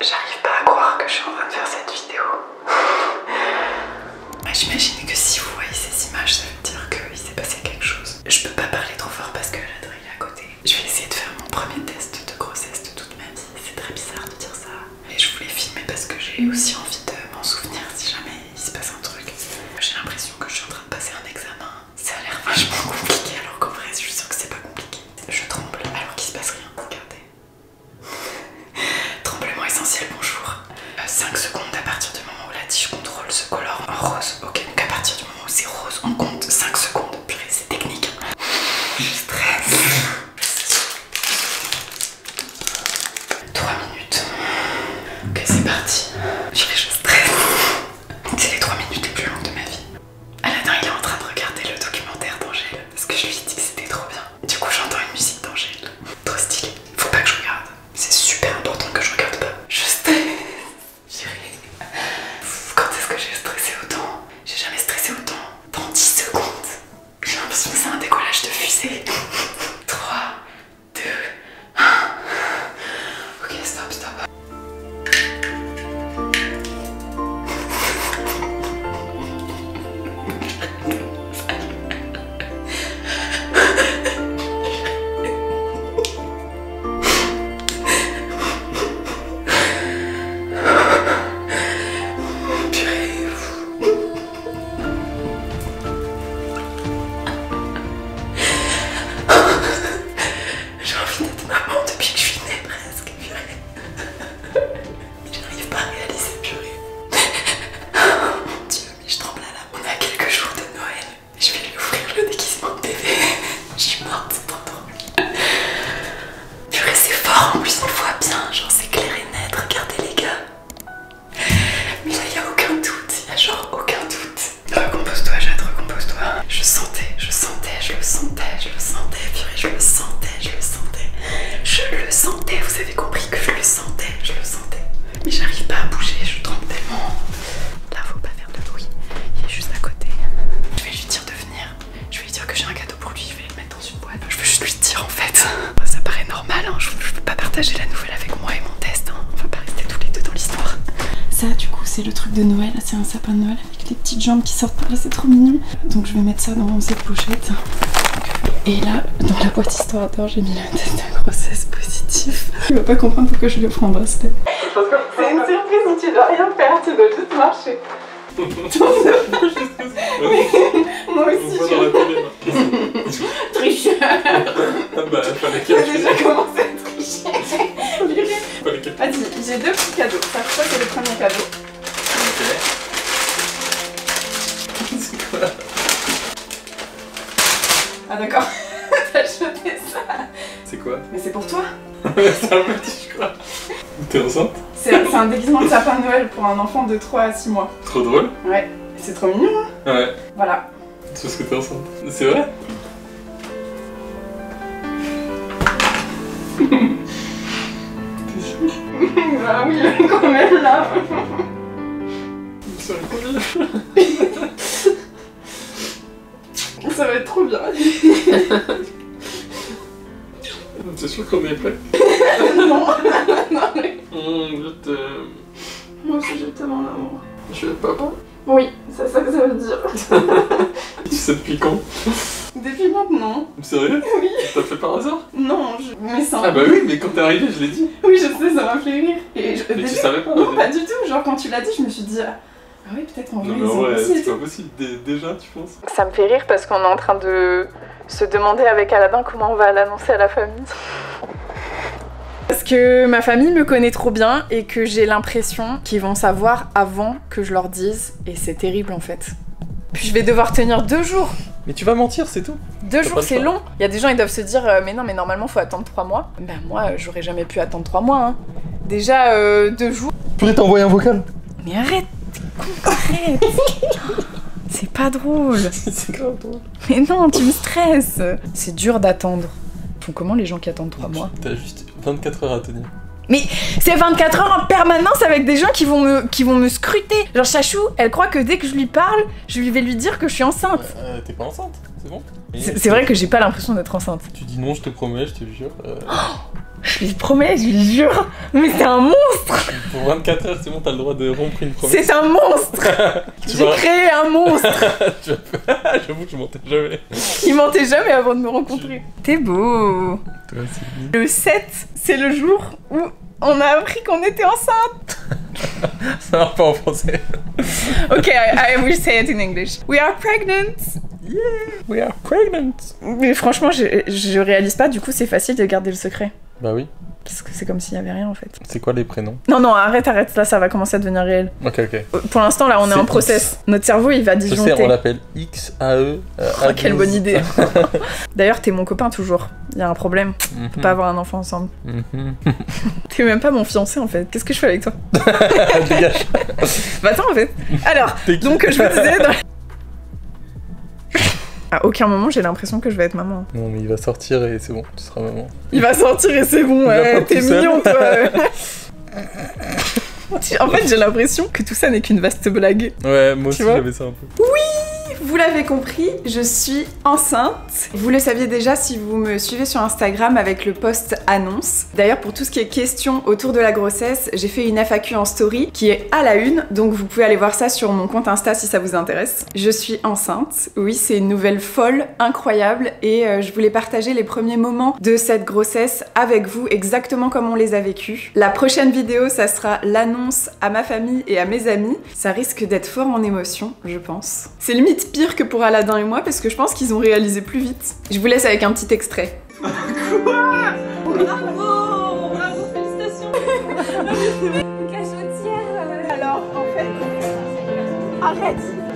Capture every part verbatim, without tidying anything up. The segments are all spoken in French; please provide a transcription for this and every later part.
J'arrive pas à croire que je suis en train de faire cette vidéo. Bah, j'imagine que si vous voyez ces images, ça veut dire qu'il s'est passé quelque chose. Je peux pas parler trop fort parce que la drill est à côté. Je vais essayer de faire mon premier test de grossesse de toute ma vie. C'est très bizarre de dire ça. Et je voulais filmer parce que j'ai aussi envie de m'en souvenir si jamais il se passe un truc. J'ai l'impression que je suis en train de passer un examen. Ça a l'air vachement compliqué alors qu'en vrai je suis sûre que c'est pas compliqué. Je tremble alors qu'il se passe rien. Regardez. Tremblement essentiel, bonjour. Euh, cinq secondes à partir du moment où la tige contrôle se colore en rose. Ok, donc à partir du moment où c'est rose, on compte cinq secondes. Purée, c'est technique. Je stresse. trois minutes. Ok, c'est parti. Purée, je stresse. C'est les trois minutes les plus longues de ma vie. Aladin, il est en train de regarder le documentaire d'Angèle parce que je lui ai dit que c'était trop bien. Du coup, j'entends une musique d'Angèle. Trop stylé. Faut pas que je regarde. C'est super important que je regarde pas. Je stresse. Chérie. Quand est-ce que j'ai stressé autant? J'ai jamais stressé autant. Dans dix secondes. J'ai l'impression que c'est un décollage de fusée. trois, deux, un. Ok, stop, stop. Vous avez compris que je le sentais, je le sentais. Mais j'arrive pas à bouger, je tremble tellement. Là, faut pas faire de bruit. Il est juste à côté. Je vais lui dire de venir. Je vais lui dire que j'ai un cadeau pour lui. Je vais le mettre dans une boîte. Je veux juste lui dire en fait. Ça paraît normal, hein. Je, je peux pas partager la nouvelle avec moi et mon test. Hein. On va pas rester tous les deux dans l'histoire. Ça, du coup, c'est le truc de Noël. C'est un sapin de Noël avec les petites jambes qui sortent par là. C'est trop mignon. Donc, je vais mettre ça dans cette pochette. Et là, dans la boîte histoire d'or, j'ai mis le test de grossesse positif. Tu vas pas comprendre pourquoi je lui offre un bracelet. C'est une surprise où tu dois rien faire, tu dois juste marcher. Oui, moi aussi je... Tricheur. Ah bah, fallait qu'elle... J'ai déjà commencé à tricher. Vas-y, j'ai deux petits cadeaux. Ça, ça c'est le premier cadeau. C'est quoi? Ah d'accord, t'as jeté ça. C'est quoi? Mais c'est pour toi. C'est un petit, je crois. T'es enceinte? C'est un déguisement de sapin de Noël pour un enfant de trois à six mois. Trop drôle. Ouais, c'est trop mignon hein. Ouais. Voilà. C'est parce que t'es enceinte. C'est vrai? T'es chou. Ah oui, quand même là. C'est incroyable. Ça va être trop bien. T'es sûr qu'on est prêt? Non, non mais... Mmh, je t'aime. Moi aussi je t'aime en amour. Je vais être papa? Oui, c'est ça que ça veut dire. Tu sais depuis quand? Depuis maintenant. Sérieux? Oui. T'as fait par hasard? Non, je... mais sans... Ah bah oui, mais quand t'es arrivé, je l'ai dit. Oui, je sais, ça m'a fait rire. Et je... Mais début... tu savais pas? Non, pas du tout. Genre quand tu l'as dit, je me suis dit... Ah oui, peut-être en vrai, Non mais ils ont ouais, aussi c'est été... pas possible. Dé déjà, tu penses? Ça me fait rire parce qu'on est en train de se demander avec Aladin comment on va l'annoncer à la famille. Parce que ma famille me connaît trop bien et que j'ai l'impression qu'ils vont savoir avant que je leur dise. Et c'est terrible en fait. Puis je vais devoir tenir deux jours. Mais tu vas mentir, c'est tout. Deux jours, c'est long. Il y a des gens, ils doivent se dire euh, mais non, mais normalement, faut attendre trois mois. Ben moi, euh, j'aurais jamais pu attendre trois mois. Hein. Déjà, euh, deux jours. Je pourrais t'envoyer un vocal. Mais arrête, t'es con, arrête. C'est pas drôle. C'est grave drôle. Mais non, tu me stresses. C'est dur d'attendre. Font comment les gens qui attendent trois mois? T'as juste vingt-quatre heures à tenir. Mais c'est vingt-quatre heures en permanence avec des gens qui vont me, qui vont me scruter. Genre Chachou, elle croit que dès que je lui parle, je vais lui dire que je suis enceinte. Euh, t'es pas enceinte, c'est bon? C'est vrai que j'ai pas l'impression d'être enceinte. Tu dis non, je te promets, je te jure. Euh... Je lui promets, je lui jure. Mais c'est un monstre. Pour vingt-quatre heures, c'est bon, t'as le droit de rompre une promesse. C'est un monstre. J'ai vas... créé un monstre. J'avoue que je mentais jamais. Il mentait jamais avant de me rencontrer. T'es beau. Toi aussi. Le sept, c'est le jour où on a appris qu'on était enceinte. Ça marche pas en français. Ok, I, I will say it in English. We are pregnant. Yeah, we are pregnant. Mais franchement, je, je réalise pas, du coup c'est facile de garder le secret. Bah oui. Parce que c'est comme s'il y avait rien en fait. C'est quoi les prénoms? Non, non, arrête, arrête, là ça va commencer à devenir réel. Ok, ok. Pour l'instant là on est, est en process. X. Notre cerveau il va disjoncter. Je sais, on l'appelle X A E. Euh, oh, quelle bonne idée. D'ailleurs, t'es mon copain toujours. Il y a un problème. On peut pas avoir un enfant ensemble. Mm-hmm. T'es même pas mon fiancé en fait. Qu'est-ce que je fais avec toi? Dégage. Bah attends en fait. Alors, donc je me disais... Dans... À aucun moment j'ai l'impression que je vais être maman. Non mais il va sortir et c'est bon, tu seras maman. Il va sortir et c'est bon, ouais, t'es mignon toi. En fait j'ai l'impression que tout ça n'est qu'une vaste blague. Ouais, moi aussi j'avais ça un peu. Oui, vous l'avez compris, je suis enceinte. Vous le saviez déjà si vous me suivez sur Instagram avec le post annonce. D'ailleurs pour tout ce qui est question autour de la grossesse, j'ai fait une F A Q en story qui est à la une, donc vous pouvez aller voir ça sur mon compte Insta si ça vous intéresse. Je suis enceinte, oui c'est une nouvelle folle, incroyable, et euh, je voulais partager les premiers moments de cette grossesse avec vous exactement comme on les a vécus. La prochaine vidéo ça sera l'annonce à ma famille et à mes amis. Ça risque d'être fort en émotion, je pense. C'est limite pire que pour Aladdin et moi parce que je pense qu'ils ont réalisé plus vite. Je vous laisse avec un petit extrait. Quoi? Bravo! Bravo, félicitations! Cachotière! Alors, en fait... Arrête!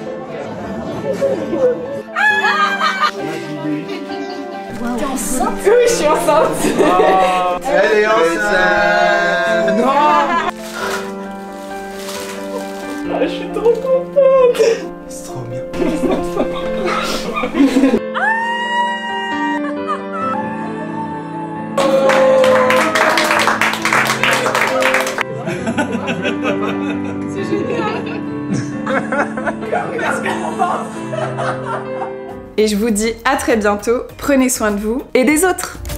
Wow. T'es enceinte? Oui, je suis enceinte! Oh, elle est enceinte! Non! Ah, je suis trop contente! C'est trop bien! C'est génial! Et je vous dis à très bientôt, prenez soin de vous et des autres!